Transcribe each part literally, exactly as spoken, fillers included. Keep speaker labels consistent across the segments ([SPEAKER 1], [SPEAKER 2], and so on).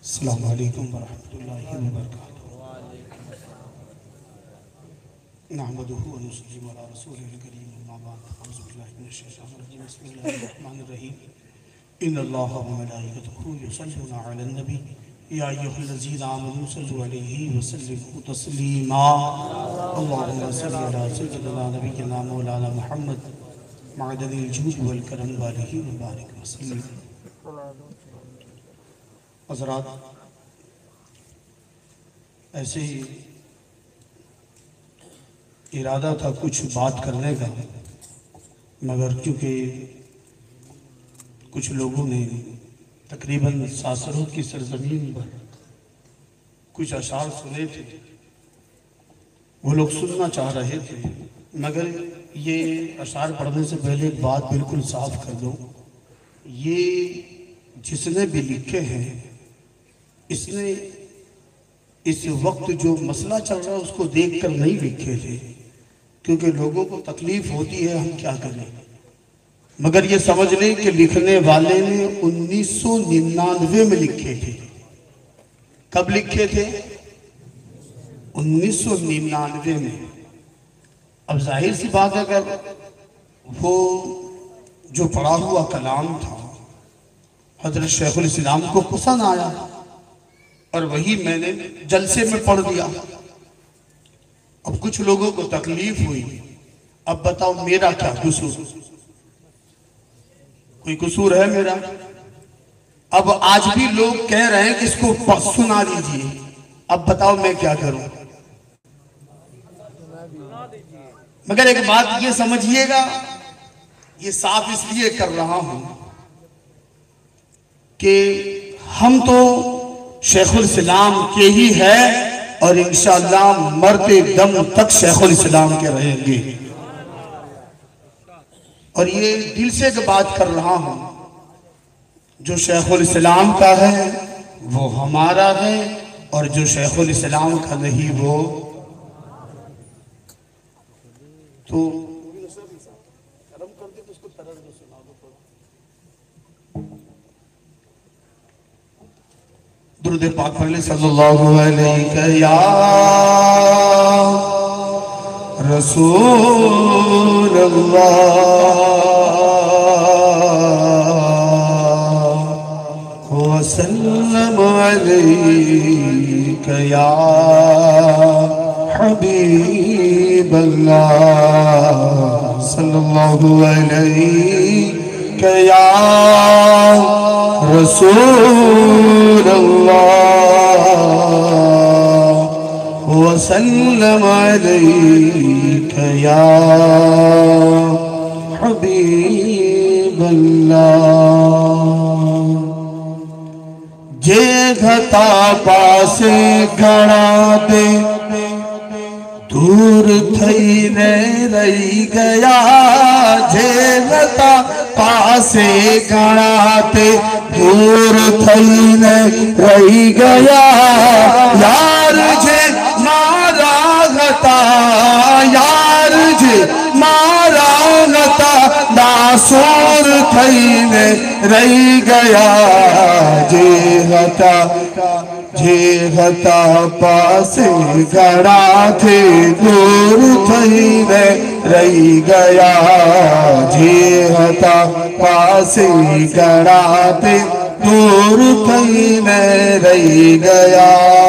[SPEAKER 1] अस्सलामु अलैकुम वरहमतुल्लाहि वबरकातुहू। नहमदुहु व नुसल्ली अला रसूलिहिल करीम, अम्मा बाद। अऊज़ु बिल्लाहि मिनश शैतानिर रजीम। बिस्मिल्लाहिर रहमानिर रहीम। इन्नल्लाहा व मलाइकतहु युसल्लूना अलन नबी या अय्युहल्लज़ीना आमनू सल्लु अलैहि व सल्लिमू तस्लीमा। अल्लाहुम्मा सल्लि अला सय्यिदिना नबिय्यिना मौलाना मुहम्मद मअदनिल जूद वल करम व आलिहि व बारिक वसल्लम। हज़रात, ऐसे ही इरादा था कुछ बात करने का, मगर क्योंकि कुछ लोगों ने तकरीबन सासरों की सरजमीन पर कुछ अशार सुने थे, वो लोग सुनना चाह रहे थे। मगर ये अशार पढ़ने से पहले एक बात बिल्कुल साफ कर दूं, ये जिसने भी लिखे हैं इसने इस वक्त जो मसला चल रहा है उसको देखकर नहीं लिखे थे, क्योंकि लोगों को तकलीफ होती है, हम क्या करें। मगर ये समझ लें कि लिखने वाले ने उन्नीस सौ निन्यानवे में लिखे थे। कब लिखे थे? उन्नीस सौ निन्यानवे में। अब जाहिर सी बात है, अगर वो जो पढ़ा हुआ कलाम था हजरत शेखुल इस्लाम को पसंद आया और वही मैंने जलसे में पढ़ दिया। अब कुछ लोगों को तकलीफ हुई। अब बताओ मेरा क्या कसूर? कोई कसूर है मेरा? अब आज भी लोग कह रहे हैं कि इसको सुना दीजिए। अब बताओ मैं क्या करूं? मगर एक बात ये समझिएगा, ये साफ इसलिए कर रहा हूं कि हम तो शेखुल इस्लाम के ही है और इंशाअल्लाह मरते दम तक शेखुल इस्लाम के रहेंगे। और ये दिल से एक बात कर रहा हूं, जो शेखुल इस्लाम का है वो हमारा है, और जो शेखुल इस्लाम का नहीं वो तो दुरूद पाक पढ़ ले सल्लल्लाहु अलैहि या रसूल अल्लाह वसल्लम अलैका या हबीब अल्लाह सल्लल्लाहु अलैका या रसूल अल्लाह वसल्लम अलैका या हबीब अल्लाह। जे घटा पासे घड़ा दे दूर थई ने रही गया, जे घटा पासे घड़ा दे दूर थई ने रही गया, यार जे मारा घटा, यार जे मारा घटा दासूर थई ने रही गया, जे घटा जे घटा पासे घड़ा थे दूर थई ने रही गया, जे घटा पासे घड़ा थे दूर थई ने रही गया।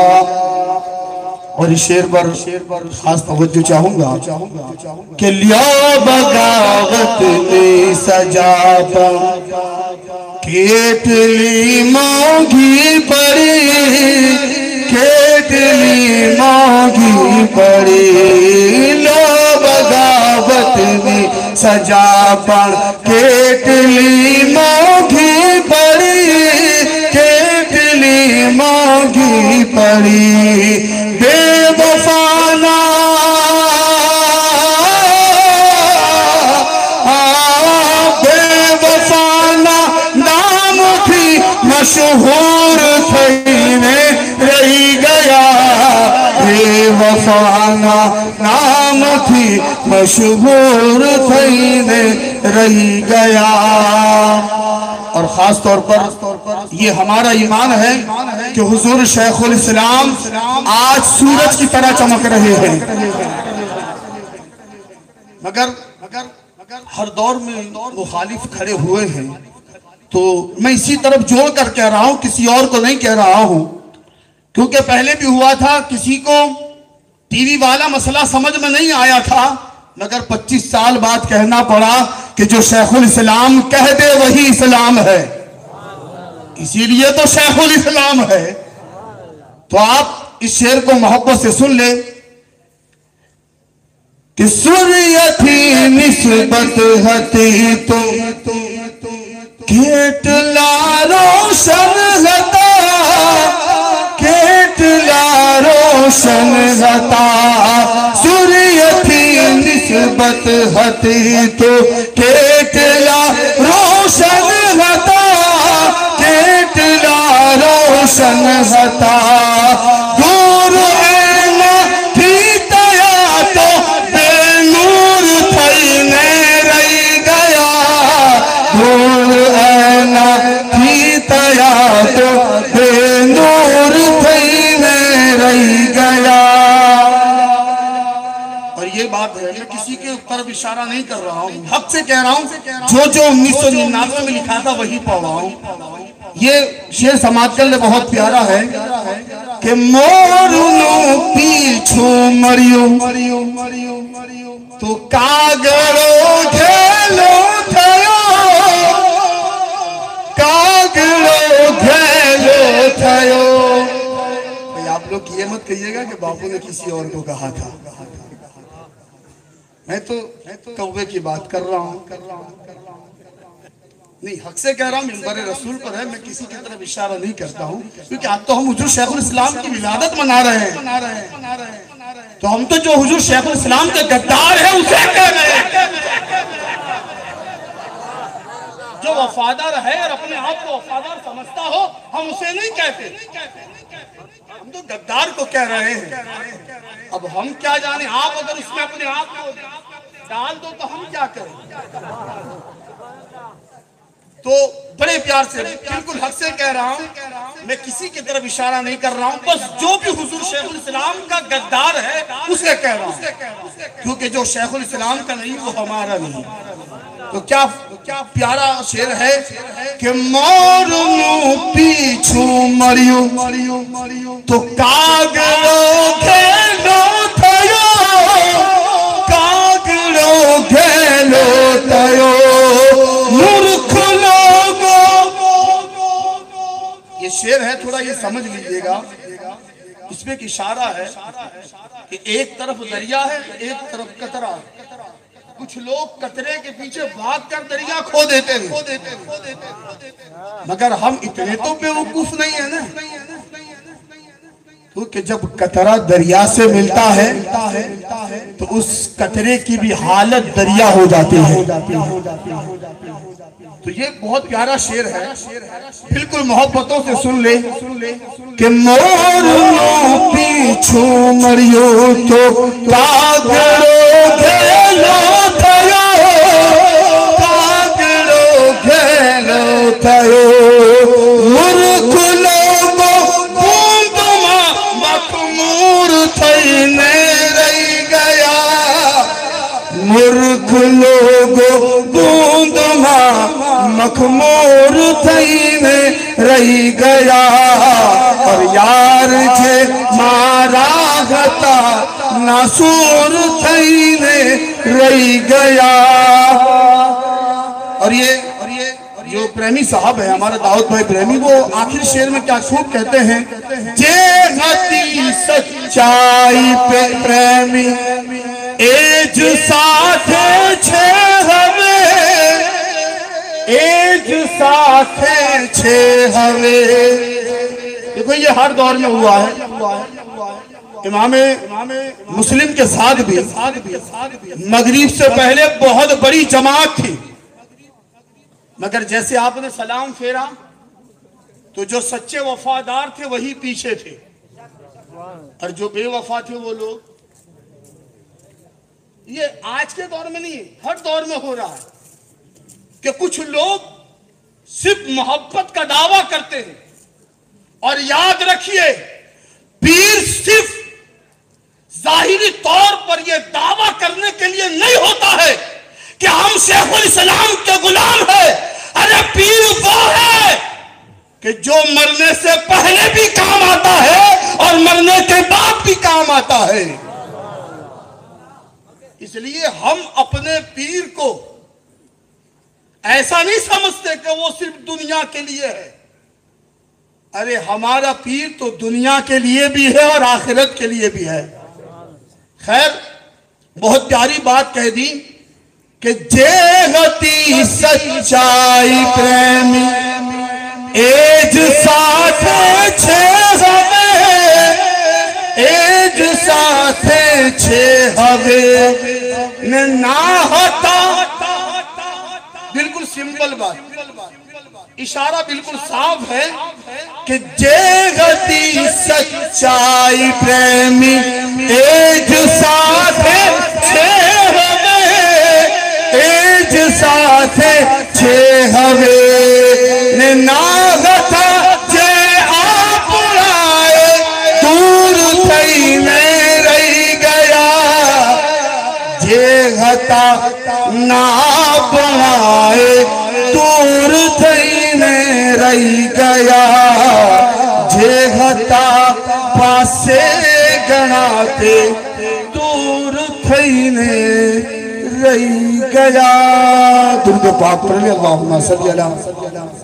[SPEAKER 1] और इस शेर पर खास तवज्जो चाहूंगा कि लिया बगावत ने सजा केतली मांगी पड़ी, केतली मांगी पड़ी, लो बगावत ने सजा पर केतली मांगी पड़ी, केतली मांगी पड़ी, बेवफाना बेवफाना नाम थी मशहूर थई ने रही गया, बेवफाना नाम थी मशहूर थई ने रही गया। और खास तौर पर ये हमारा ईमान है कि हुजूर शेखुल इस्लाम आज सूरज की तरह चमक रहे हैं। मगर मगर मगर हर दौर में मुखालिफ खड़े हुए हैं, तो मैं इसी तरफ जोड़ कर कह रहा हूं, किसी और को नहीं कह रहा हूं, क्योंकि पहले भी हुआ था, किसी को टीवी वाला मसला समझ में नहीं आया था, मगर पच्चीस साल बाद कहना पड़ा कि जो शेखुल इस्लाम कह दे वही इस्लाम है, इसीलिए तो शेखुल इस्लाम है। तो आप इस शेर को मोहब्बत से सुन ले कि सूर्य थी निस्बत हती तो केटला रोशन हता, केटला रोशन हता। सूर्य थी निस्बत हती तो केटला रोशन हता, केटला रोशन हता। दूर ऐना थी तया तो बेनूर थईने रही गया, दूर ऐना थी तया तो बेनूर थईने रही गया। और ये बात है, मैं किसी के ऊपर इशारा नहीं कर रहा हूँ, हक से कह रहा हूँ, जो जो उन्नीस सौ निन्यानवे में लिखा था वही पढ़ रहा हूँ। ये शेर समाज के लिए बहुत प्यारा है कि मोरू पीछू मरियो तो कागड़ो घेलो थयो, कागड़ो घेलो थयो। भाई आप लोग ये मत कहिएगा कि बापू ने किसी और को कहा था, मैं तो कौवे की बात कर रहा हूँ। नहीं, हक से कह रहा हूँ, मिंबर रसूल पर है, मैं किसी की तरफ इशारा नहीं करता हूँ, क्योंकि आज तो हम हुजूर शेखुल इस्लाम की विलादत मना रहे हैं, तो हम तो जो हुजूर शेखुल इस्लाम के गद्दार है उसे कह रहे हैं। जो वफादार है और अपने आप को वफादार समझता हो, हम उसे नहीं कहते, हम तो गद्दार को कह रहे हैं। अब हम क्या जाने, आप अगर उसमें अपने आप को डाल दो तो हम क्या करें। तो बड़े प्यार से, बिल्कुल हक से कह रहा हूं, मैं किसी की तरफ इशारा नहीं कर रहा हूं, बस जो भी हुजूर शेखुल इस्लाम का गद्दार है उसे कह रहा हूं, क्योंकि जो शेखुल इस्लाम का नहीं वो हमारा नहीं। तो क्या क्या प्यारा शेर है कि मोरू पीछू मरियो तो कागड़ो घेलो थयो, कागड़ो घेलो थयो। मूर्ख ये शेर है, थोड़ा ये समझ लीजिएगा, इसमें एक इशारा है कि एक तरफ दरिया है, एक तरफ कतरा। कुछ लोग कतरे के पीछे भागकर दरिया खो देते हैं, मगर हम इतने तो बेवकूफ नहीं है ना, क्योंकि जब कतरा दरिया से मिलता है तो उस कतरे की भी हालत दरिया हो जाती है। तो ये बहुत प्यारा शेर है, बिल्कुल मोहब्बतों से सुन ले कि मोरू पीछू मरियो तो कागड़ो घेलो थयो, कागड़ो घेलो थयो। मूर्ख लोगो बूंदमा मखमूर थईने रही गया, मूर्ख लोगो बूंदमा मखमूर थईने रही गया। और यार जे मारा गता नासूर थईने रही गया। और ये और ये जो प्रेमी साहब है हमारे दाऊद भाई प्रेमी, वो आखिर शेर में क्या खूब कहते हैं, जे गति सच्चाई पे प्रेमी एज साथे छे हवे, एज साथे छे हवे। देखो ये हर दौर में हुआ है, इमामे मुस्लिम के साथ भी मगरिब से पहले बहुत बड़ी जमात थी, मगर जैसे आपने सलाम फेरा तो जो सच्चे वफादार थे वही पीछे थे, और जो बेवफा थे वो लोग। ये आज के दौर में नहीं, हर दौर में हो रहा है कि कुछ लोग सिर्फ मोहब्बत का दावा करते हैं, और याद रखिए, पीर सिर्फ जाहिरी तौर पर यह दावा करने के लिए नहीं होता है कि हम शेखुल इस्लाम के गुलाम हैं। अरे पीर वो है कि जो मरने से पहले भी काम आता है और मरने के बाद भी काम आता है। इसलिए हम अपने पीर को ऐसा नहीं समझते कि वो सिर्फ दुनिया के लिए है। अरे हमारा पीर तो दुनिया के लिए भी है और आखिरत के लिए भी है। खैर, बहुत प्यारी बात कह दी कि जेगती सच्चाई प्रेमी एज साथ छे एज साथ छे हवे ना होता। बिल्कुल सिंपल बात, इशारा बिल्कुल साफ है कि जेगती सच्चाई प्रेमी एज साथ छे हवे एज साथ छे हवे ने नागता जे आप आए दूर थई में रही गया। जे घता ना बनाए दूर थई में रही गया। जे घता पासे गणाते दूर थई ने रही गया। दुर्ग पाक पर अल्लाहुम्मा सल्ली अला